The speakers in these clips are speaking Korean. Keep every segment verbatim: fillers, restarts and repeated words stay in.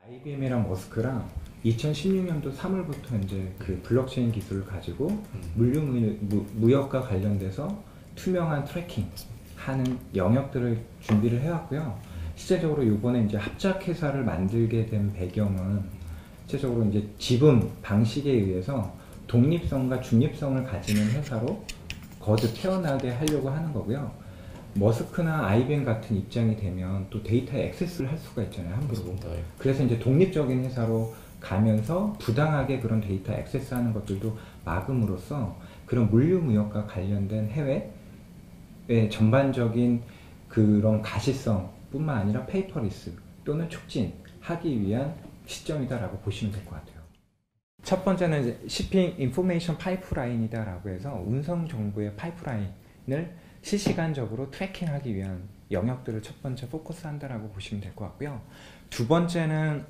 아이비엠이랑 머스크랑 이천십육 년도 삼월부터 이제 그 블록체인 기술을 가지고 음. 물류 무, 무역과 관련돼서 투명한 트래킹 하는 영역들을 준비를 해왔고요. 실제적으로 이번에 이제 합작회사를 만들게 된 배경은 실제적으로 이제 지분 방식에 의해서 독립성과 중립성을 가지는 회사로 거듭 태어나게 하려고 하는 거고요. 머스크나 아이비엠 같은 입장이 되면 또 데이터에 액세스를 할 수가 있잖아요, 함부로. 그래서 이제 독립적인 회사로 가면서 부당하게 그런 데이터 액세스하는 것들도 막음으로써 그런 물류무역과 관련된 해외의 전반적인 그런 가시성 뿐만 아니라 페이퍼리스 또는 촉진하기 위한 시점이다라고 보시면 될 것 같아요. 첫 번째는 이제 shipping information 파이프라인이다 라고 해서 운송 정보의 파이프라인을 실시간적으로 트래킹하기 위한 영역들을 첫 번째 포커스 한다라고 보시면 될 것 같고요. 두 번째는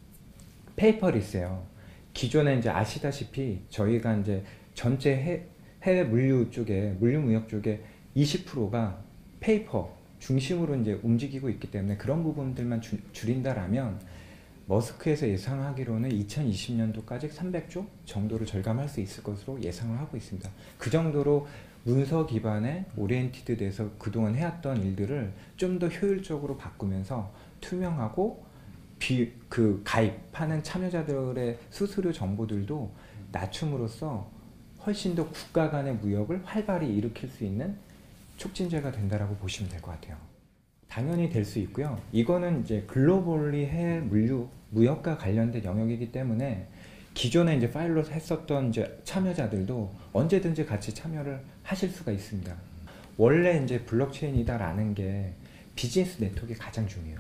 페이퍼리스예요. 기존에 이제 아시다시피 저희가 이제 전체 해, 해외 물류 쪽에 물류 무역 쪽에 이십 퍼센트가 페이퍼 중심으로 이제 움직이고 있기 때문에 그런 부분들만 주, 줄인다라면 머스크에서 예상하기로는 이천이십 년도까지 삼백조 정도를 절감할 수 있을 것으로 예상을 하고 있습니다. 그 정도로 문서 기반의 오리엔티드 돼서 그동안 해왔던 일들을 좀 더 효율적으로 바꾸면서 투명하고 비, 그 가입하는 참여자들의 수수료 정보들도 낮춤으로써 훨씬 더 국가 간의 무역을 활발히 일으킬 수 있는 촉진제가 된다라고 보시면 될 것 같아요. 당연히 될 수 있고요. 이거는 이제 글로벌리 해외 물류 무역과 관련된 영역이기 때문에 기존에 이제 파일로 했었던 이제 참여자들도 언제든지 같이 참여를 하실 수가 있습니다. 원래 이제 블록체인이다라는 게 비즈니스 네트워크가 가장 중요해요.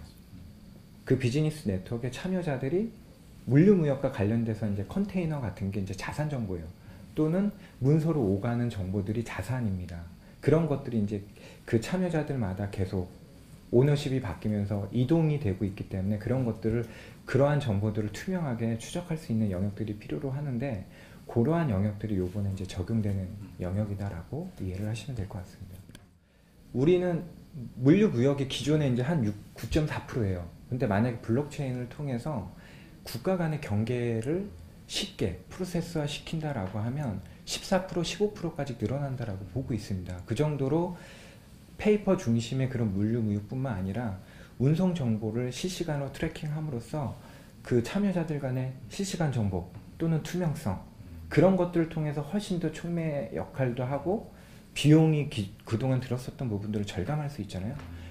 그 비즈니스 네트워크의 참여자들이 물류무역과 관련돼서 이제 컨테이너 같은 게 이제 자산 정보예요. 또는 문서로 오가는 정보들이 자산입니다. 그런 것들이 이제 그 참여자들마다 계속 오너십이 바뀌면서 이동이 되고 있기 때문에 그런 것들을 그러한 정보들을 투명하게 추적할 수 있는 영역들이 필요로 하는데 그러한 영역들이 요번에 이제 적용되는 영역이다라고 이해를 하시면 될 것 같습니다. 우리는 물류 무역이 기존에 이제 한 구 점 사 퍼센트예요. 근데 만약에 블록체인을 통해서 국가 간의 경계를 쉽게 프로세스화 시킨다라고 하면 십사 퍼센트, 십오 퍼센트까지 늘어난다라고 보고 있습니다. 그 정도로 페이퍼 중심의 그런 물류 무역뿐만 아니라 운송 정보를 실시간으로 트래킹함으로써 그 참여자들 간의 실시간 정보 또는 투명성 그런 것들을 통해서 훨씬 더 촉매 역할도 하고 비용이 기, 그동안 들었었던 부분들을 절감할 수 있잖아요.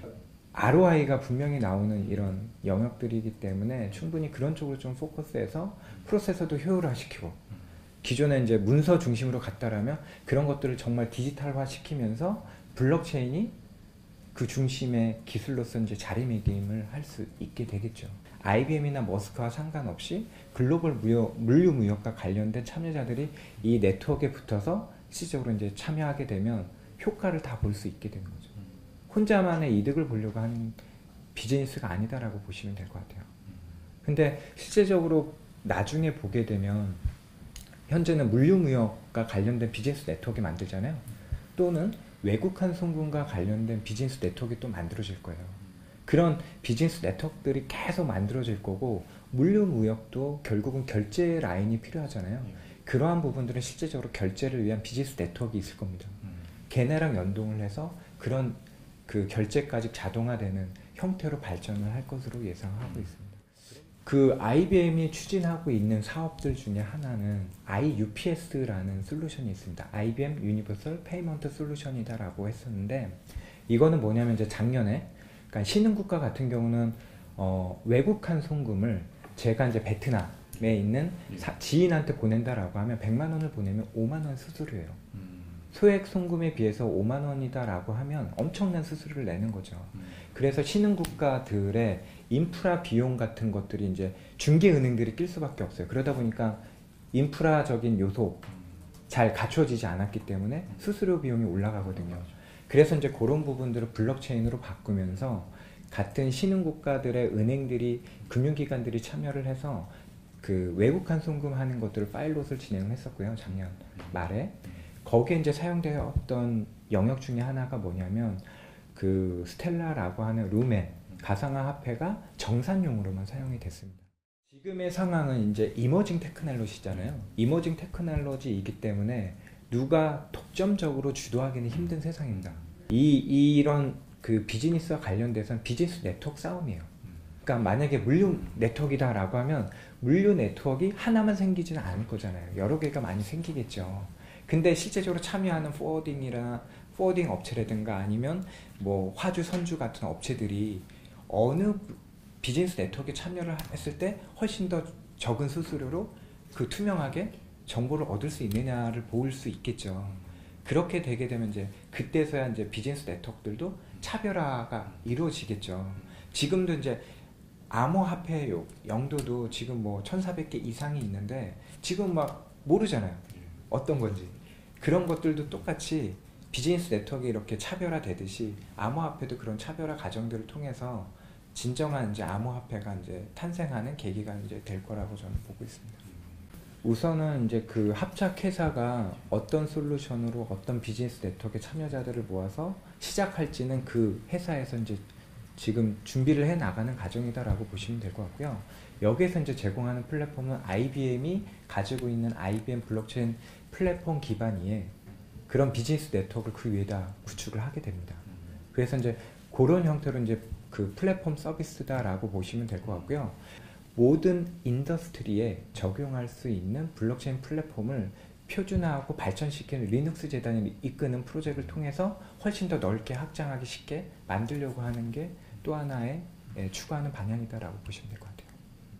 알오아이가 분명히 나오는 이런 영역들이기 때문에 충분히 그런 쪽으로 좀 포커스해서 프로세서도 효율화시키고 기존에 이제 문서 중심으로 갔다라면 그런 것들을 정말 디지털화 시키면서 블록체인이 그 중심의 기술로서 이제 자리매김을 할 수 있게 되겠죠. 아이비엠이나 머스크와 상관없이 글로벌 무역, 물류 무역과 관련된 참여자들이 이 네트워크에 붙어서 실질적으로 이제 참여하게 되면 효과를 다 볼 수 있게 되는 거죠. 혼자만의 이득을 보려고 하는 비즈니스가 아니다라고 보시면 될 것 같아요. 근데 실제적으로 나중에 보게 되면 현재는 물류 무역과 관련된 비즈니스 네트워크 만들잖아요. 또는 외국한 송금과 관련된 비즈니스 네트워크가 또 만들어질 거예요. 그런 비즈니스 네트워크들이 계속 만들어질 거고 물류 무역도 결국은 결제 라인이 필요하잖아요. 그러한 부분들은 실제적으로 결제를 위한 비즈니스 네트워크가 있을 겁니다. 걔네랑 연동을 해서 그런 그 결제까지 자동화되는 형태로 발전을 할 것으로 예상하고 있습니다. 그 아이비엠이 추진하고 있는 사업들 중에 하나는 아이유피에스라는 솔루션이 있습니다. 아이비엠 유니버설 페이먼트 솔루션이다 라고 했었는데 이거는 뭐냐면 이제 작년에 그러니까 신흥국가 같은 경우는 어, 외국한 송금을 제가 이제 베트남에 있는 사, 지인한테 보낸다라고 하면 백만 원을 보내면 오만 원 수수료예요. 소액 송금에 비해서 오만 원이다 라고 하면 엄청난 수수료를 내는 거죠. 그래서 신흥국가들의 인프라 비용 같은 것들이 이제 중개은행들이 낄 수밖에 없어요. 그러다 보니까 인프라적인 요소 잘 갖춰지지 않았기 때문에 수수료 비용이 올라가거든요. 그래서 이제 그런 부분들을 블록체인으로 바꾸면서 같은 신흥국가들의 은행들이 금융기관들이 참여를 해서 그 외국한 송금하는 것들을 파일럿을 진행했었고요. 작년 말에. 거기에 이제 사용되었던 영역 중에 하나가 뭐냐면 그 스텔라라고 하는 루멘 가상화 화폐가 정산용으로만 사용이 됐습니다. 지금의 상황은 이제 이머징 테크놀로지잖아요. 이머징 테크놀로지이기 때문에 누가 독점적으로 주도하기는 힘든 세상입니다. 이 이런 그 비즈니스와 관련돼서는 비즈니스 네트워크 싸움이에요. 그러니까 만약에 물류 네트워크이다라고 하면 물류 네트워크가 하나만 생기지는 않을 거잖아요. 여러 개가 많이 생기겠죠. 근데 실제적으로 참여하는 포워딩이나 포워딩 업체라든가 아니면 뭐 화주, 선주 같은 업체들이 어느 비즈니스 네트워크에 참여를 했을 때 훨씬 더 적은 수수료로 그 투명하게 정보를 얻을 수 있느냐를 볼 수 있겠죠. 그렇게 되게 되면 이제 그때서야 이제 비즈니스 네트워크들도 차별화가 이루어지겠죠. 지금도 이제 암호화폐 용도도 지금 뭐 천사백 개 이상이 있는데 지금 막 모르잖아요. 어떤 건지. 그런 것들도 똑같이 비즈니스 네트워크에 이렇게 차별화되듯이 암호화폐도 그런 차별화 과정들을 통해서 진정한 이제 암호화폐가 이제 탄생하는 계기가 이제 될 거라고 저는 보고 있습니다. 우선은 이제 그 합작회사가 어떤 솔루션으로 어떤 비즈니스 네트워크의 참여자들을 모아서 시작할지는 그 회사에서 이제 지금 준비를 해 나가는 과정이다라고 보시면 될 것 같고요. 여기에서 이제 제공하는 플랫폼은 아이비엠이 가지고 있는 아이비엠 블록체인 플랫폼 기반 위에 그런 비즈니스 네트워크를 그 위에다 구축을 하게 됩니다. 그래서 이제 그런 형태로 이제 그 플랫폼 서비스다라고 보시면 될 것 같고요. 모든 인더스트리에 적용할 수 있는 블록체인 플랫폼을 표준화하고 발전시키는 리눅스 재단이 이끄는 프로젝트를 통해서 훨씬 더 넓게 확장하기 쉽게 만들려고 하는 게 또 하나의 예, 추구하는 방향이다라고 보시면 될 것 같아요.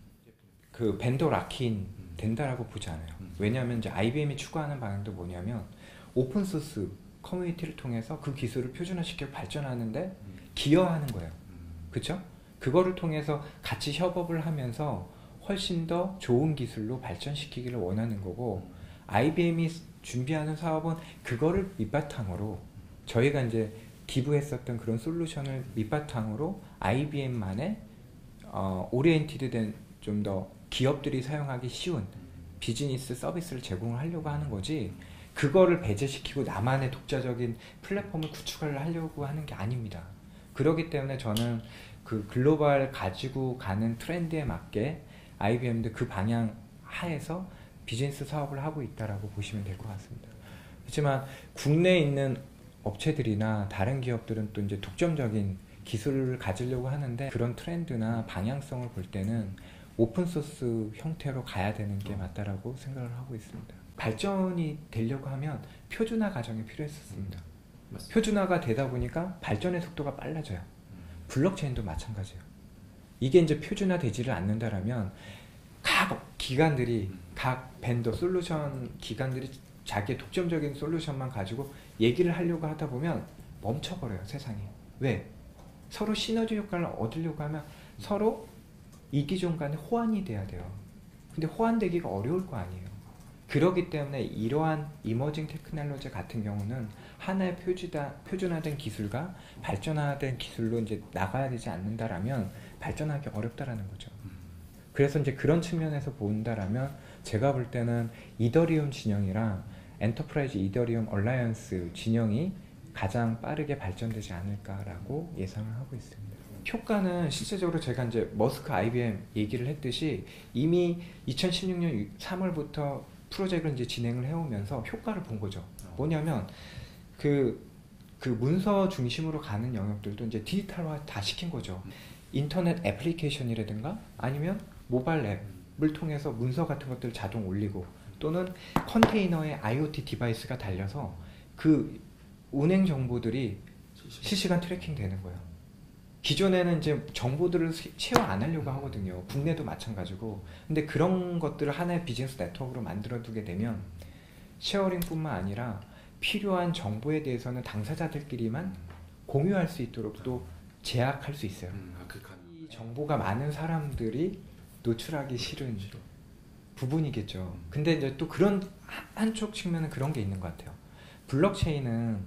그 벤더 락인 된다라고 보지 않아요. 왜냐하면 이제 아이비엠이 추구하는 방향도 뭐냐면 오픈소스 커뮤니티를 통해서 그 기술을 표준화시켜 발전하는데 기여하는 거예요. 그렇죠? 그거를 통해서 같이 협업을 하면서 훨씬 더 좋은 기술로 발전시키기를 원하는 거고, 아이비엠이 준비하는 사업은 그거를 밑바탕으로 저희가 이제 기부했었던 그런 솔루션을 밑바탕으로 아이비엠만의 어, 오리엔티드 된 좀 더 기업들이 사용하기 쉬운 비즈니스 서비스를 제공을 하려고 하는 거지, 그거를 배제시키고 나만의 독자적인 플랫폼을 구축을 하려고 하는 게 아닙니다. 그렇기 때문에 저는 그 글로벌 가지고 가는 트렌드에 맞게 아이비엠도 그 방향 하에서 비즈니스 사업을 하고 있다라고 보시면 될 것 같습니다. 그렇지만 국내에 있는 업체들이나 다른 기업들은 또 이제 독점적인 기술을 가지려고 하는데, 그런 트렌드나 방향성을 볼 때는 오픈소스 형태로 가야 되는 게 맞다라고 생각을 하고 있습니다. 발전이 되려고 하면 표준화 과정이 필요했었습니다. 음, 표준화가 되다 보니까 발전의 속도가 빨라져요. 블록체인도 마찬가지예요. 이게 이제 표준화되지를 않는다라면 각 기관들이, 각 벤더 솔루션 기관들이 자기의 독점적인 솔루션만 가지고 얘기를 하려고 하다 보면 멈춰버려요, 세상이. 왜? 서로 시너지 효과를 얻으려고 하면 서로 이기종 간에 호환이 돼야 돼요. 근데 호환되기가 어려울 거 아니에요. 그렇기 때문에 이러한 이머징 테크놀로지 같은 경우는 하나의 표준화, 표준화된 기술과 발전화된 기술로 이제 나가야 되지 않는다라면 발전하기 어렵다라는 거죠. 그래서 이제 그런 측면에서 본다라면 제가 볼 때는 이더리움 진영이랑 엔터프라이즈 이더리움 얼라이언스 진영이 가장 빠르게 발전되지 않을까라고 예상을 하고 있습니다. 효과는 실제적으로 제가 이제 머스크 아이비엠 얘기를 했듯이 이미 이천십육 년 삼월부터 프로젝트를 이제 진행을 해오면서 효과를 본 거죠. 뭐냐면 그, 그 문서 중심으로 가는 영역들도 이제 디지털화 다 시킨 거죠. 인터넷 애플리케이션이라든가 아니면 모바일 앱을 통해서 문서 같은 것들을 자동 올리고, 또는 컨테이너에 아이오티 디바이스가 달려서 그 운행 정보들이 실시간 트래킹 되는 거예요. 기존에는 이제 정보들을 쉐어 안 하려고 하거든요. 국내도 마찬가지고. 근데 그런 것들을 하나의 비즈니스 네트워크로 만들어 두게 되면 쉐어링 뿐만 아니라 필요한 정보에 대해서는 당사자들끼리만 공유할 수 있도록 또 제약할 수 있어요. 이 정보가 많은 사람들이 노출하기 싫은 부분이겠죠. 근데 이제 또 그런 한쪽 측면은 그런 게 있는 것 같아요. 블록체인은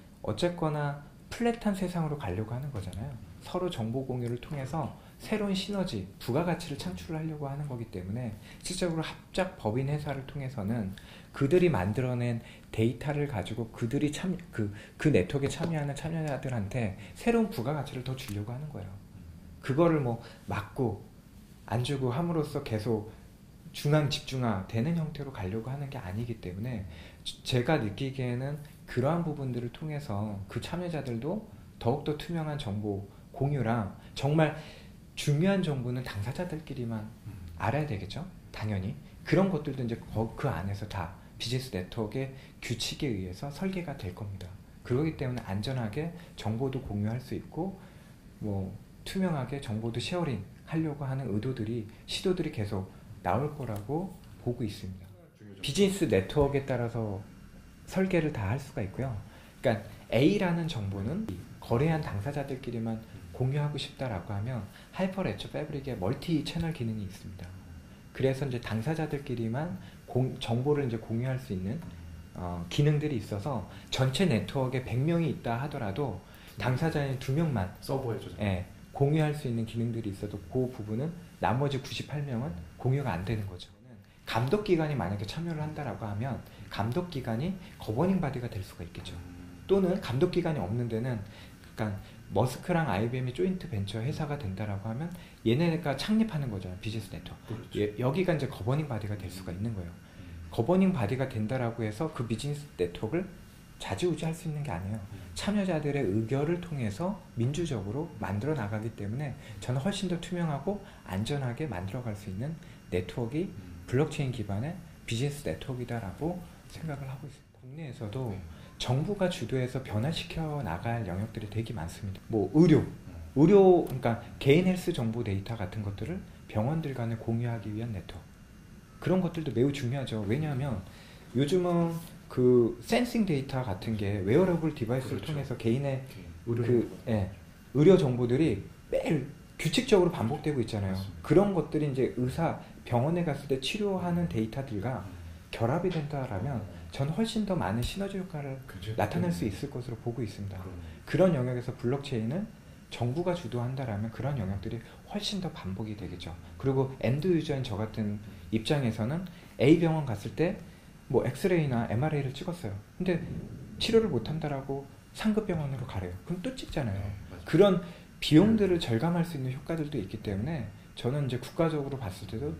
어쨌거나 플랫한 세상으로 가려고 하는 거잖아요. 서로 정보 공유를 통해서 새로운 시너지, 부가가치를 창출을 하려고 하는 거기 때문에 실제적으로 합작 법인 회사를 통해서는 그들이 만들어낸 데이터를 가지고 그들이 참, 그, 그 네트워크에 참여하는 참여자들한테 새로운 부가가치를 더 주려고 하는 거예요. 그거를 뭐 막고 안 주고 함으로써 계속 중앙 집중화 되는 형태로 가려고 하는 게 아니기 때문에 제가 느끼기에는 그러한 부분들을 통해서 그 참여자들도 더욱더 투명한 정보 공유랑 정말 중요한 정보는 당사자들끼리만 음. 알아야 되겠죠. 당연히 그런 것들도 이제 그 안에서 다 비즈니스 네트워크의 규칙에 의해서 설계가 될 겁니다. 그렇기 때문에 안전하게 정보도 공유할 수 있고 뭐 투명하게 정보도 쉐어링 하려고 하는 의도들이 시도들이 계속 나올 거라고 보고 있습니다. 비즈니스 네트워크에 따라서 설계를 다 할 수가 있고요. 그러니까 A라는 정보는 거래한 당사자들끼리만 공유하고 싶다라고 하면 하이퍼레처 패브릭에 멀티 채널 기능이 있습니다. 그래서 이제 당사자들끼리만 공, 정보를 이제 공유할 수 있는 어, 기능들이 있어서 전체 네트워크에 백 명이 있다 하더라도 당사자인 두 명만 서버에죠. 예, 공유할 수 있는 기능들이 있어도 그 부분은 나머지 구십팔 명은 공유가 안 되는 거죠. 감독기관이 만약에 참여를 한다라고 하면 감독기관이 거버닝 바디가 될 수가 있겠죠. 또는 감독기관이 없는 데는 그러니까 머스크랑 아이비엠이 조인트 벤처 회사가 된다라고 하면 얘네가 창립하는 거잖아요. 비즈니스 네트워크. 그렇죠. 예, 여기가 이제 거버닝 바디가 될 수가 있는 거예요. 거버닝 바디가 된다라고 해서 그 비즈니스 네트워크를 좌지우지할 수 있는 게 아니에요. 참여자들의 의견을 통해서 민주적으로 만들어 나가기 때문에 저는 훨씬 더 투명하고 안전하게 만들어갈 수 있는 네트워크가 블록체인 기반의 비즈니스 네트워크이다라고 생각을 하고 있습니다. 국내에서도 네. 정부가 주도해서 변화시켜 나갈 영역들이 되게 많습니다. 뭐 의료, 의료 그러니까 개인 헬스 정보 데이터 같은 것들을 병원들 간에 공유하기 위한 네트워크. 그런 것들도 매우 중요하죠. 왜냐하면 요즘은 그 센싱 데이터 같은 게 웨어러블 디바이스를 그렇죠. 통해서 개인의 의료, 그, 예, 의료 정보들이 매일 규칙적으로 반복되고 있잖아요. 맞습니다. 그런 것들이 이제 의사 병원에 갔을 때 치료하는 데이터들과 음. 결합이 된다라면 전 훨씬 더 많은 시너지 효과를 그렇죠. 나타낼 수 있을 것으로 보고 있습니다. 그럼. 그런 영역에서 블록체인은 정부가 주도한다라면 그런 영역들이 훨씬 더 반복이 되겠죠. 그리고 엔드 유저인 저 같은 입장에서는 A 병원 갔을 때 뭐 엑스레이나 엠알에이를 찍었어요. 근데 치료를 못한다라고 상급 병원으로 가래요. 그럼 또 찍잖아요. 네, 그런 비용들을 절감할 수 있는 효과들도 있기 때문에 저는 이제 국가적으로 봤을 때도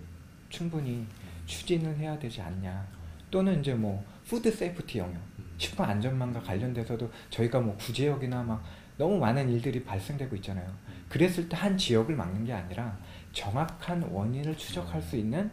충분히 추진을 해야 되지 않냐. 또는 이제 뭐 푸드 세이프티 영역, 식품 안전망과 관련돼서도 저희가 뭐 구제역이나 막 너무 많은 일들이 발생되고 있잖아요. 그랬을 때 한 지역을 막는 게 아니라 정확한 원인을 추적할 수 있는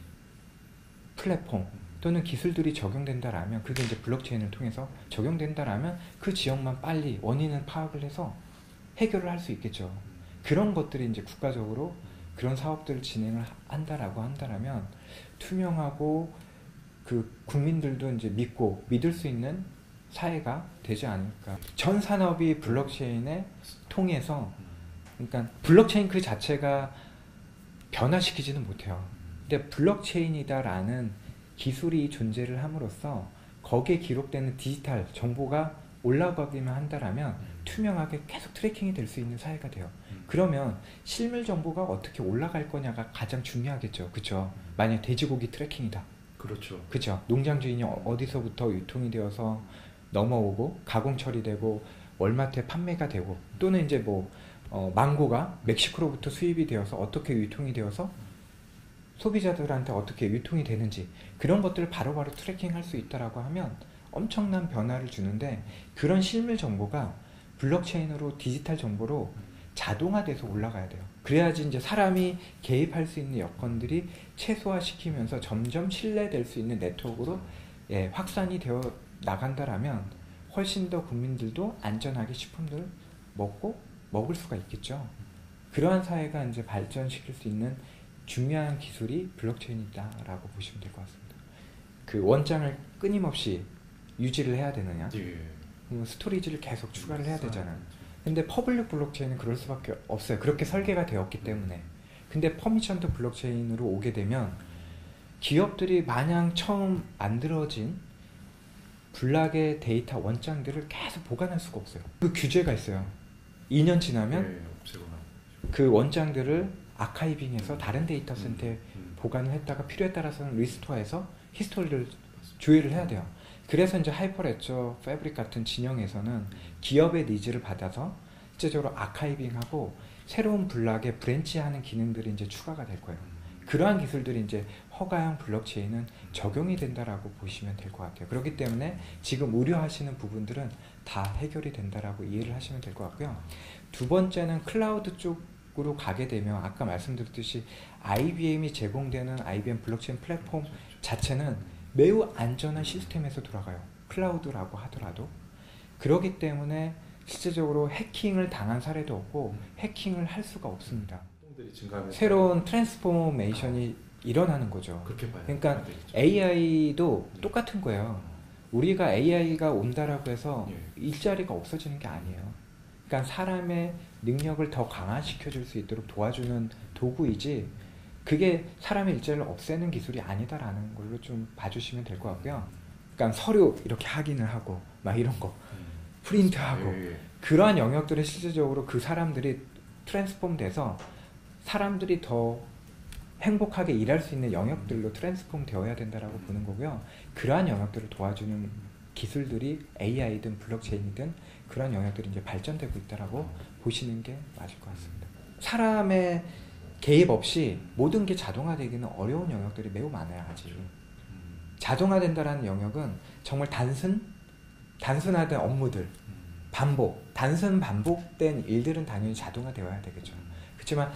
플랫폼 또는 기술들이 적용된다라면 그게 이제 블록체인을 통해서 적용된다라면 그 지역만 빨리 원인을 파악을 해서 해결을 할 수 있겠죠. 그런 것들이 이제 국가적으로 그런 사업들을 진행을 한다라고 한다라면 투명하고 그 국민들도 이제 믿고 믿을 수 있는 사회가 되지 않을까. 전 산업이 블록체인에 통해서 그러니까 블록체인 그 자체가 변화시키지는 못해요. 근데 블록체인이다라는 기술이 존재를 함으로써 거기에 기록되는 디지털 정보가 올라가기만 한다라면 투명하게 계속 트래킹이 될 수 있는 사회가 돼요. 그러면 실물 정보가 어떻게 올라갈 거냐가 가장 중요하겠죠. 그렇죠? 만약 돼지고기 트래킹이다. 그렇죠. 그렇죠. 농장 주인이 어디서부터 유통이 되어서 넘어오고 가공 처리되고 월마트에 판매가 되고 또는 이제 뭐 어, 망고가 멕시코로부터 수입이 되어서 어떻게 유통이 되어서 소비자들한테 어떻게 유통이 되는지 그런 것들을 바로바로 트래킹할 수 있다라고 하면 엄청난 변화를 주는데 그런 실물 정보가 블록체인으로 디지털 정보로 자동화돼서 올라가야 돼요. 그래야지 이제 사람이 개입할 수 있는 여건들이 최소화시키면서 점점 신뢰될 수 있는 네트워크로 예, 확산이 되어 나간다라면 훨씬 더 국민들도 안전하게 식품들을 먹고 먹을 수가 있겠죠. 그러한 사회가 이제 발전시킬 수 있는 중요한 기술이 블록체인이다라고 보시면 될 것 같습니다. 그 원장을 끊임없이 유지를 해야 되느냐? 예. 음, 스토리지를 계속 추가를 해야 되잖아요. 근데 퍼블릭 블록체인은 그럴 수밖에 없어요. 그렇게 설계가 되었기 때문에. 근데 퍼미션드 블록체인으로 오게 되면 기업들이 마냥 처음 만들어진 블락의 데이터 원장들을 계속 보관할 수가 없어요. 그 규제가 있어요. 이 년 지나면 예, 그 원장들을 아카이빙해서 다른 데이터 센터에 음, 음. 보관을 했다가 필요에 따라서는 리스토어해서 히스토리를 조회를 해야 돼요. 그래서 이제 하이퍼레처 패브릭 같은 진영에서는 기업의 니즈를 받아서 실제적으로 아카이빙하고 새로운 블록에 브랜치하는 기능들이 이제 추가가 될 거예요. 그러한 기술들이 이제 허가형 블록체인은 적용이 된다라고 보시면 될 것 같아요. 그렇기 때문에 지금 우려하시는 부분들은 다 해결이 된다라고 이해를 하시면 될 것 같고요. 두 번째는 클라우드 쪽으로 가게 되면 아까 말씀드렸듯이 아이비엠이 제공되는 아이비엠 블록체인 플랫폼 자체는 매우 안전한 시스템에서 돌아가요. 클라우드라고 하더라도. 그렇기 때문에 실제적으로 해킹을 당한 사례도 없고 해킹을 할 수가 없습니다. 새로운 트랜스포메이션이 일어나는 거죠. 그렇게 봐요. 그러니까 에이아이도 똑같은 거예요. 우리가 에이아이가 온다라고 해서 예. 일자리가 없어지는 게 아니에요. 그러니까 사람의 능력을 더 강화시켜 줄 수 있도록 도와주는 도구이지 그게 사람의 일자리를 없애는 기술이 아니다라는 걸로 좀 봐주시면 될 것 같고요. 그러니까 서류 이렇게 확인을 하고 막 이런 거 프린트하고 예, 예. 그러한 영역들은 실질적으로 그 사람들이 트랜스폼 돼서 사람들이 더 행복하게 일할 수 있는 영역들로 트랜스폼 되어야 된다라고 보는 거고요. 그러한 영역들을 도와주는 기술들이 에이아이든 블록체인이든 그런 영역들이 이제 발전되고 있다라고 보시는 게 맞을 것 같습니다. 사람의 개입 없이 모든 게 자동화되기는 어려운 영역들이 매우 많아요. 아직. 자동화된다라는 영역은 정말 단순, 단순화된 업무들, 반복, 단순 반복된 일들은 당연히 자동화되어야 되겠죠. 그렇지만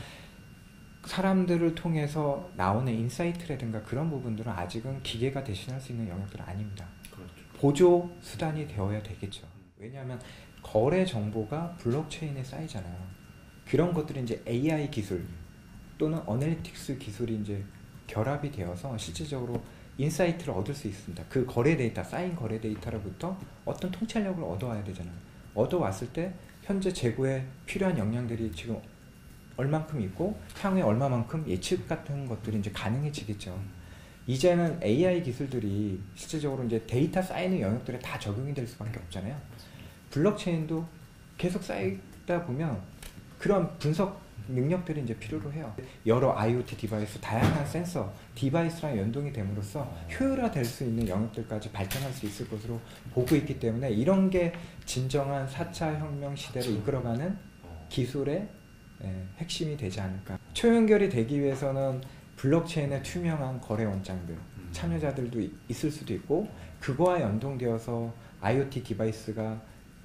사람들을 통해서 나오는 인사이트라든가 그런 부분들은 아직은 기계가 대신할 수 있는 영역들은 아닙니다. 그렇죠. 보조 수단이 되어야 되겠죠. 왜냐하면 거래 정보가 블록체인에 쌓이잖아요. 그런 것들이 이제 에이아이 기술 또는 어널리틱스 기술이 이제 결합이 되어서 실질적으로 인사이트를 얻을 수 있습니다. 그 거래 데이터, 쌓인 거래 데이터로부터 어떤 통찰력을 얻어와야 되잖아요. 얻어왔을 때 현재 재고에 필요한 역량들이 지금 얼만큼 있고 향후에 얼마만큼 예측 같은 것들이 이제 가능해지겠죠. 이제는 에이아이 기술들이 실질적으로 이제 데이터 쌓이는 영역들에 다 적용이 될 수밖에 없잖아요. 블록체인도 계속 쌓이다 보면 그런 분석 능력들이 이제 필요로 해요. 여러 아이오티 디바이스, 다양한 센서, 디바이스랑 연동이 됨으로써 효율화될 수 있는 영역들까지 발전할 수 있을 것으로 보고 있기 때문에 이런 게 진정한 사 차 혁명 시대를 이끌어가는 기술의 예, 핵심이 되지 않을까. 초연결이 되기 위해서는 블록체인의 투명한 거래 원장들, 참여자들도 이, 있을 수도 있고 그거와 연동되어서 아이오티 디바이스가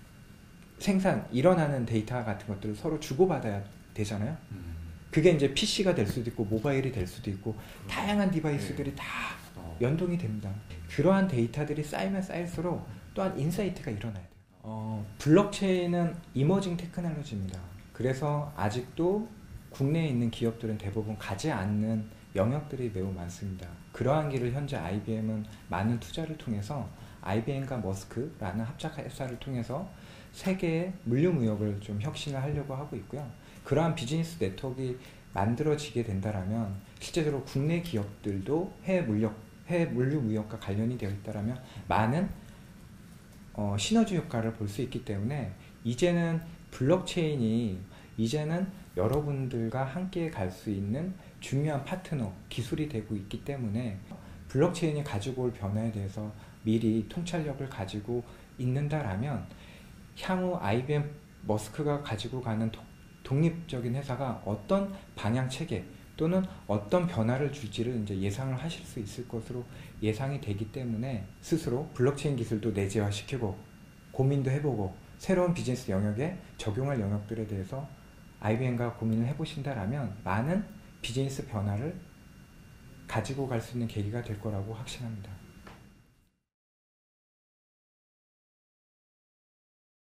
생산, 일어나는 데이터 같은 것들을 서로 주고받아야 되잖아요. 그게 이제 피씨가 될 수도 있고 모바일이 될 수도 있고 다양한 디바이스들이 다 연동이 됩니다. 그러한 데이터들이 쌓이면 쌓일수록 또한 인사이트가 일어나야 돼요. 어, 블록체인은 이머징 테크놀로지입니다. 그래서 아직도 국내에 있는 기업들은 대부분 가지 않는 영역들이 매우 많습니다. 그러한 길을 현재 아이비엠은 많은 투자를 통해서 아이비엠과 머스크라는 합작 회사를 통해서 세계의 물류무역을 좀 혁신을 하려고 하고 있고요. 그러한 비즈니스 네트워크가 만들어지게 된다면 실제적으로 국내 기업들도 해외 물력, 해외 물류무역과 관련이 되어 있다면 많은 어, 시너지 효과를 볼 수 있기 때문에 이제는 블록체인이 이제는 여러분들과 함께 갈 수 있는 중요한 파트너, 기술이 되고 있기 때문에 블록체인이 가지고 올 변화에 대해서 미리 통찰력을 가지고 있는다라면 향후 아이비엠 머스크가 가지고 가는 도, 독립적인 회사가 어떤 방향 체계 또는 어떤 변화를 줄지를 이제 예상을 하실 수 있을 것으로 예상이 되기 때문에 스스로 블록체인 기술도 내재화시키고 고민도 해보고 새로운 비즈니스 영역에 적용할 영역들에 대해서 아이비엠과 고민을 해보신다라면 많은 비즈니스 변화를 가지고 갈 수 있는 계기가 될 거라고 확신합니다.